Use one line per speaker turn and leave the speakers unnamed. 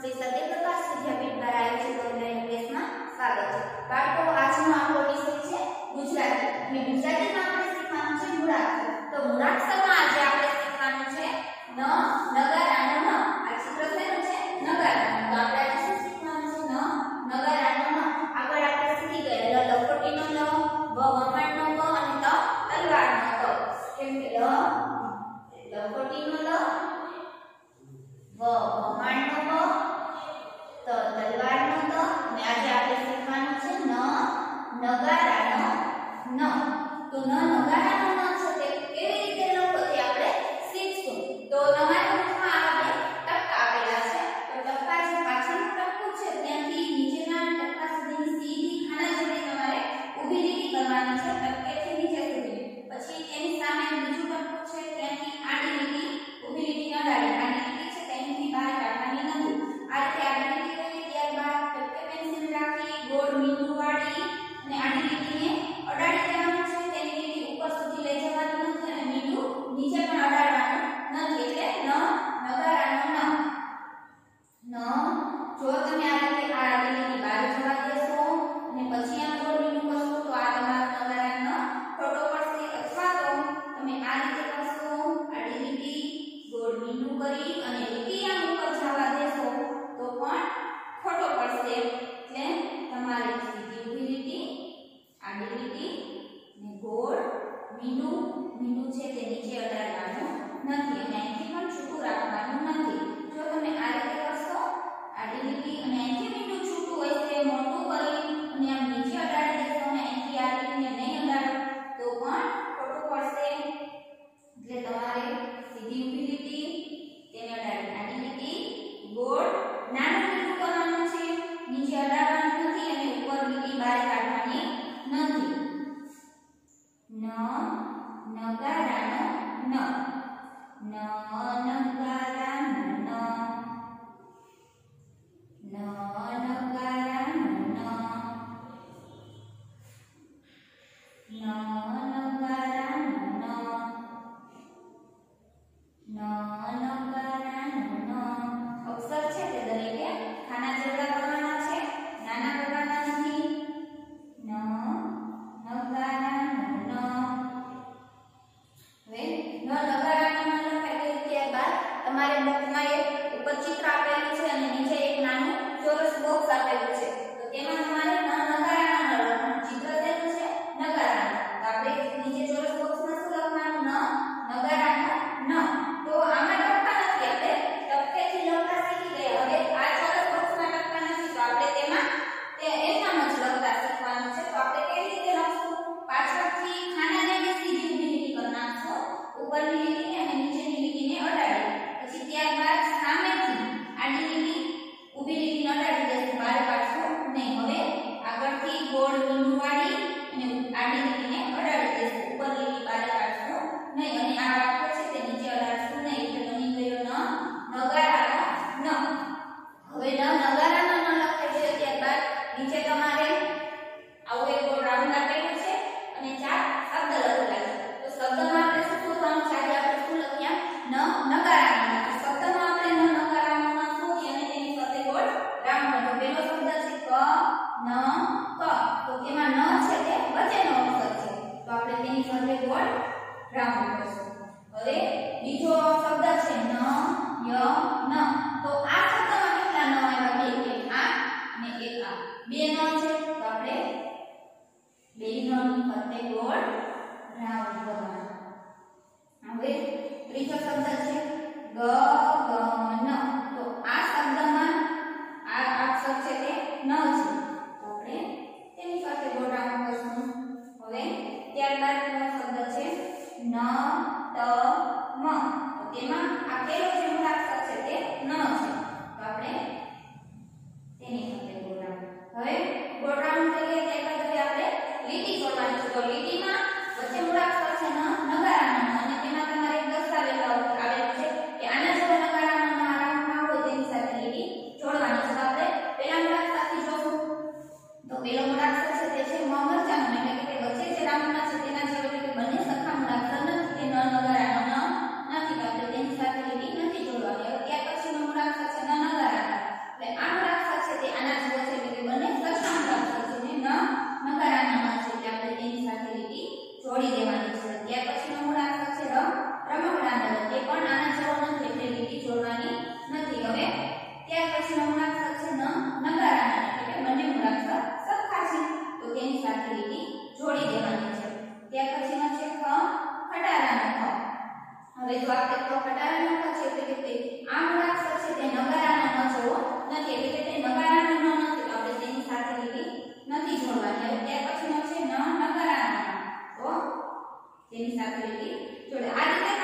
શ્રી સત્યપ્રકાશ વિદ્યાપીઠ દ્વારા આયોજિત ઓનલાઈન ક્લાસમાં સ્વાગત છે। બાળકો, આજનો આપણો વિષય છે ગુજરાતી અને ગુજરાતીમાં આપણે શીખવાનું છે મૂળાક્ષર। તો મૂળાક્ષરમાં આજે આપણે શીખવાનું છે ન, નગારાનો ન। આ ચિત્ર શેનું છે? નગારાનું। તો આપણે આજે શું શીખવાનું છે? ન, નગારાનો ન। આગળ આપણે શીખી ગયા લ લખોટીનો લ, વ વમાણનો વ અને ત તલવારનો ત। કેમ કે લ લખોટીનો લ, વ વમાણનો વ, ત તલવારનો ત અને આજે આપણે શીખવાનું છે ન, નગારાનો ન। તો ન નગારાનો ન છે તે કેવી રીતે લખો તે આપણે શીખશું। તો તમારા નોટમાં આ બે ટપકા આપેલા છે। તો ટપકા જે પાછળનું ટપકું છે ત્યાંથી નીચેના ટપકા સુધીની સીધી ખાના જેટલી તમારે ઊભી લીટી કરવાની છે, ટપકેથી નીચે સુધી। પછી તેની સામે બીજું ટપકું છે ત્યાંથી આડી લીટી ઊભી લીટી અડાડી, આડી લીટી છે તેની બહાર કાઢવાની નથી। આ રીતે આડી લીટી કરી ત્યારબાદ ટપકે પેન્સિલ રાખી ગોળ મીંડું વાળી અને આડી લીટીને અડાડી દેવાનું છે। તેની લીટી ઉપર સુધી લઈ જવાની નથી અને મીંડું નીચે પણ અડાડવાનું નથી, એટલે ન નગારાનો ન। ન જો તમે આ રીતે આ આડી લીટી બહાર જવા દેશો અને પછી આ ગોળ મીંડું કરશો તો આ તમારો નગારાનો ખોટો પડશે, અથવા તો તમે આ રીતે કરશો, આડી લીટી ગોળ મીંડું કરી અને લીટી આમ ઉપર જવા દેશો તો પણ ખોટો પડશે। એટલે તમારે સીધી ઊભી લીટી, આડી લીટી ને ગોળ મીંડું, મીંડું છે તે નીચે અડાડવાનું નથી અને અહીંથી પણ છૂટું રાખવાનું નથી। જો તમે આ રીતે કરશો, આડી લીટી અને અહીંથી મીંડું છૂટું હોય તે મોટું કરી અને આમ નીચે અડાડી દેશો અને અહીંથી આ લીટીને નહીં અડાડો તો પણ ખોટું પડશે। એટલે તમારે સીધી ઊભી લીટી, તેને અડાડી આડી લીટી, ગોળ નાનું મીંડું કરવાનું છે, નીચે અડાડવાનું નથી અને ઉપર લીટી બહાર કાઢવાની નથી। ન નગારાનો ન, ન નગારાનો ન, ન નગારાનો ન, ન નગારાનો ન, ન નગારાનો ન। અક્ષર છે તે દરેકે ખાના જેવડા કરવાના છે, નાના કરવાના નથી। ન નગારાનો ન। હવે ન નગારાનો ન લખાઈ ગયું ત્યારબાદ તમારે બુકમાં એક ઉપર ચિત્ર આપેલું છે અને નીચે એક નાનું ચોરસ બોક્સ આપેલું છે। તો તેમાં તમારે ન નગારાનો ન લખવાનું। ચિત્ર તેનું છે નગારાનો, તો આપણે નીચે ચોરસ બોક્સમાં શું લખવાનું? ન નગારાનો ન। તો આમાં ટપકા નથી, આપણે ટપકેથી લખતા શીખી ગયા। હવે આ ચોરસ બોક્સમાં ટપકા નથી તો આપણે તેમાં એમનામ જ લખતા શીખવાનું છે। તો આપણે કેવી રીતે લખશું? પાછળથી ખાનાને બે સીધી ઊભી લીટી કરી નાખશું, ઉપરની લીટીને અને નીચેની લીટીને અડાડી, પછી ત્યારબાદ સામેથી આડી લીટી ઊભી લીટીને અડાડી દેશું, બહાર કાઢશું નહીં। હવે આગળથી ગોળ મીંડું વાળી અને આડી લીટીને અડાડી દેશું, ઉપર લીટી બહાર કાઢશું નહીં અને આ વાક્ય છે તે નીચે અડાડશું નહીં। એટલે બની ગયો ન નગારાનો ન। હવે ન નગારાનો ન લખાઈ ગયો ત્યારબાદ નીચે તમારે આવું એક ગોળ રાઉન્ડ આપેલું છે અને ચાર શબ્દ લખેલા છે। તો શબ્દમાં આપણે શું શોધવાનું છે? આજે આપણે શું લખ્યા? ન નગારાનો ન। શબ્દમાં આપણે ન નગારાનો ન શોધી અને તેની સાથે ગોળ રાઉન્ડ તો પહેલો શબ્દ છે ક ન ક। તો તેમાં ન છે તે વચ્ચેનો અક્ષર છે તો આપણે તેની સાથે ગોળ રાઉન્ડ કરશું। હવે બીજો શબ્દ છે ન ય ન। તો આ શબ્દમાં કેટલા ન આવ્યા? બે, એક આ અને એક આ, બે ન છે તો આપણે બે નની ફરતે ગોળ રાઉન્ડ કરવાનો। હવે ત્રીજો શબ્દ છે ગ ગ ન। તો આ શબ્દમાં આ અક્ષર છે તે ન છે તો આપણે તેની સાથે ગોળ રાઉન્ડ કરશું। હવે ત્યારબાદનો શબ્દ છે ન ત મ। તો તેમાં આ પહેલો જે મૂળાક્ષર છે તે ન છે તો આપણે તેની સાથે ગોળ રાઉન્ડ। હવે ગોળ રાઉન્ડ થઈ ગયા ત્યારબાદ હવે આપણે લીટી જોડવાની છે। તો લીટીમાં વચ્ચે મૂળાક્ષર છે ન નગારાનો ન અને તેમાં તમારે એક દસ્તાવેજ આવેલું છે કે આના જેવો નગારાનો ન રાઉન્ડ ના હોય તેની સાથે લીટી જોડવાની છે। તો આપણે પહેલા મૂળાક્ષરથી જોશું। તો પહેલો મૂળાક્ષર છે તે છે મ મરચાનો, એટલે કે વચ્ચે જે રાઉન્ડ છે તેના જેવો, એટલે કે બંને સરખા મૂળાક્ષર નથી, તે ન નગારાનો ન નથી તો આપણે તેની સાથે લીટી નથી જોડવાની। હવે ત્યાર પછીનો મૂળાક્ષર ત્યાર પછીનો મૂળાક્ષર છે રમકડાનો તે પણ આના જેવો નથી એટલે લીટી જોડવાની નથી. હવે ત્યાર પછીનો મૂળાક્ષર છે નગારાનો એટલે કે બંને મૂળાક્ષર સરખા છે તો તેની સાથે લીટી જોડી દેવાની છે. ત્યાર પછીનો છે ખટારાનો ખ. હવે જો આપણે ખટારાનો ખ છે એટલે કે આ મૂળાક્ષર છે તે નગારાનો ન જેવો નથી એટલે કે તે નગારાનો ન નથી તો આપણે તેની સાથે લીટી નથી જોડવાની. હવે ત્યાર પછીનો છે નગારાનો તો તેની સાથે લીટી જોડે. આ રીતે